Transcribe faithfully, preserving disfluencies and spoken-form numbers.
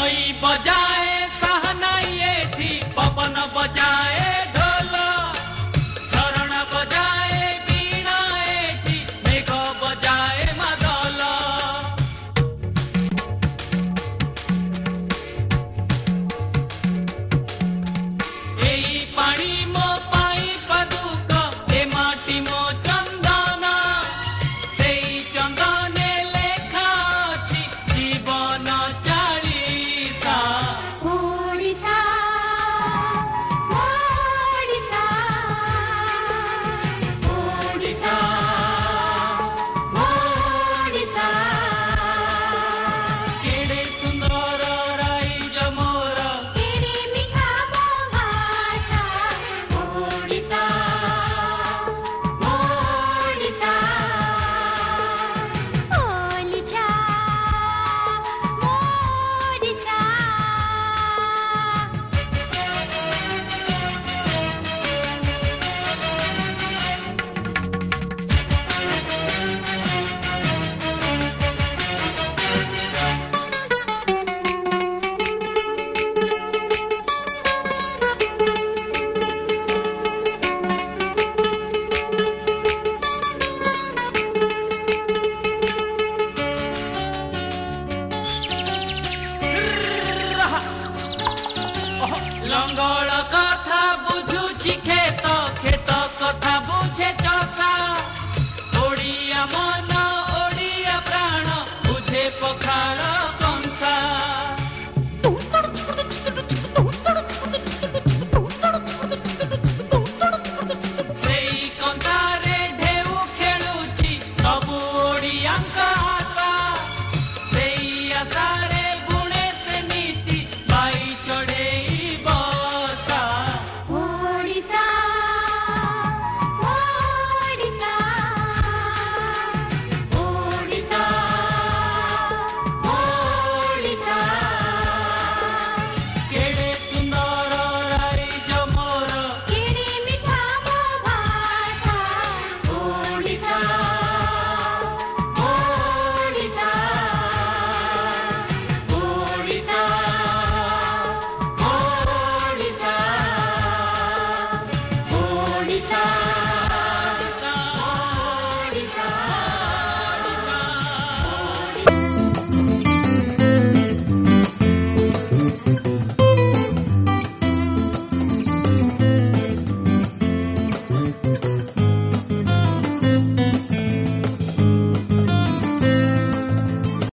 नई बजाए सहनाई एठी पवन बजाए ढोल झरणा बजाए बीणा एठी मेघ बजाए मादल एई पानी मो पाई पदुक ए माटी मो चंदन सेई चंदने लेखा अछि जीवन चालीसा ओडिसा ओडिसा ओडिसा ओडिसा केड़े सुंदर राइज मोर केड़े मिठा मो भाषा ओडिसा ओडिसा ओलिचा ओडिसा लंगड़ कथा बुझुछि खेत खेत कथा बुझे चषा ओडिया मन ओडिया प्राण बुझे पखाल कंसा सेई कंसारे ढेउ खेलुछि सबु ओडियाଙ୍କ आशा सेई आशारे गुणे से नीति बाई चढ़ेई बसा ओडिसा ओडिसा ओडिसा ओडिसा केड़े सुंदर राइज मोर केड़े मिठा मो भाषा ओडिसा ओडिसा ओडिसा ओडिसा ओडिसा